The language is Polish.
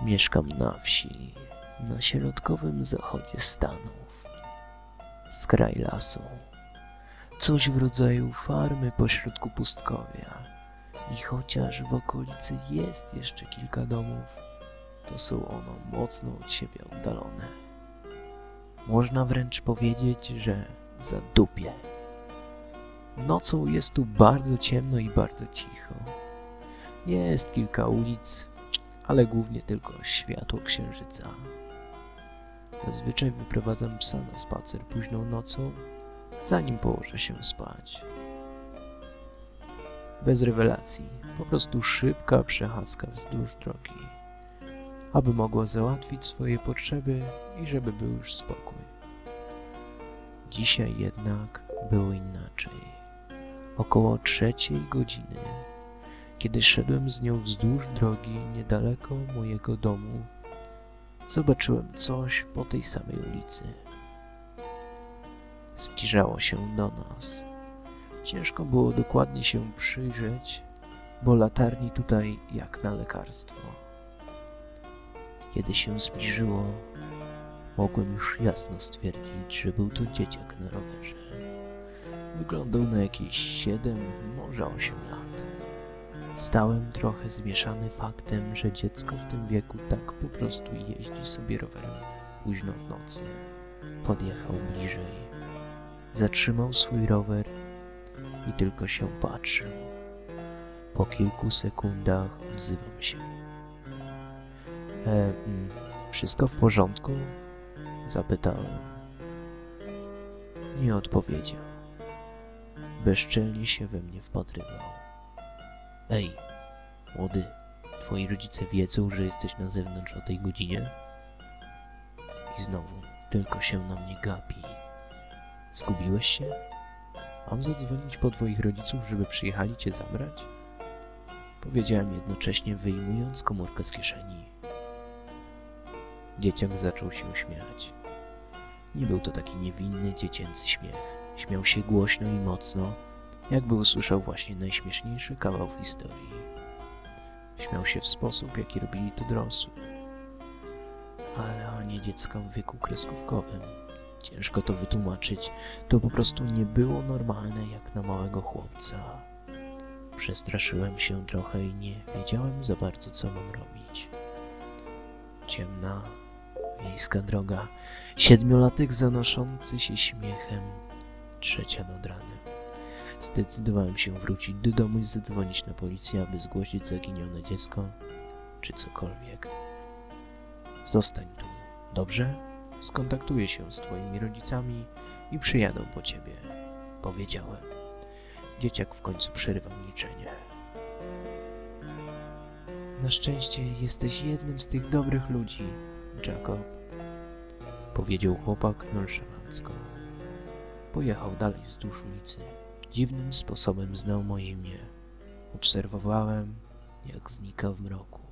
Mieszkam na wsi, na środkowym zachodzie Stanów. Skraj lasu. Coś w rodzaju farmy pośrodku pustkowia. I chociaż w okolicy jest jeszcze kilka domów, to są one mocno od siebie oddalone. Można wręcz powiedzieć, że zadupie. Nocą jest tu bardzo ciemno i bardzo cicho. Jest kilka ulic, ale głównie tylko światło księżyca. Zazwyczaj wyprowadzam psa na spacer późną nocą, zanim położę się spać. Bez rewelacji, po prostu szybka przechadzka wzdłuż drogi, aby mogła załatwić swoje potrzeby i żeby był już spokój. Dzisiaj jednak było inaczej. Około 3:00, kiedy szedłem z nią wzdłuż drogi niedaleko mojego domu, zobaczyłem coś po tej samej ulicy. Zbliżało się do nas. Ciężko było dokładnie się przyjrzeć, bo latarni tutaj jak na lekarstwo. Kiedy się zbliżyło, mogłem już jasno stwierdzić, że był to dzieciak na rowerze. Wyglądał na jakieś 7, może 8 lat. Stałem trochę zmieszany faktem, że dziecko w tym wieku tak po prostu jeździ sobie rowerem późno w nocy. Podjechał bliżej, zatrzymał swój rower i tylko się patrzył. Po kilku sekundach odzywam się. Wszystko w porządku? Zapytałem. Nie odpowiedział. Bezczelnie się we mnie wpatrywał. Ej, młody, twoi rodzice wiedzą, że jesteś na zewnątrz o tej godzinie? I znowu tylko się na mnie gapi. Zgubiłeś się? Mam zadzwonić po twoich rodziców, żeby przyjechali cię zabrać? Powiedziałem jednocześnie, wyjmując komórkę z kieszeni. Dzieciak zaczął się śmiać. Nie był to taki niewinny, dziecięcy śmiech. Śmiał się głośno i mocno, jakby usłyszał właśnie najśmieszniejszy kawał w historii. Śmiał się w sposób, jaki robili to dorosły. Ale nie dziecko w wieku kreskówkowym. Ciężko to wytłumaczyć. To po prostu nie było normalne jak na małego chłopca. Przestraszyłem się trochę i nie wiedziałem za bardzo, co mam robić. Ciemna, wiejska droga. 7-latek zanoszący się śmiechem. 3:00 nad ranem. Zdecydowałem się wrócić do domu i zadzwonić na policję, aby zgłosić zaginione dziecko, czy cokolwiek. Zostań tu, dobrze? Skontaktuję się z twoimi rodzicami i przyjadą po ciebie, powiedziałem. Dzieciak w końcu przerywał milczenie. Na szczęście jesteś jednym z tych dobrych ludzi, Jacob, powiedział chłopak nonszalancko. Pojechał dalej wzdłuż ulicy. Dziwnym sposobem znał moje imię. Obserwowałem, jak znika w mroku.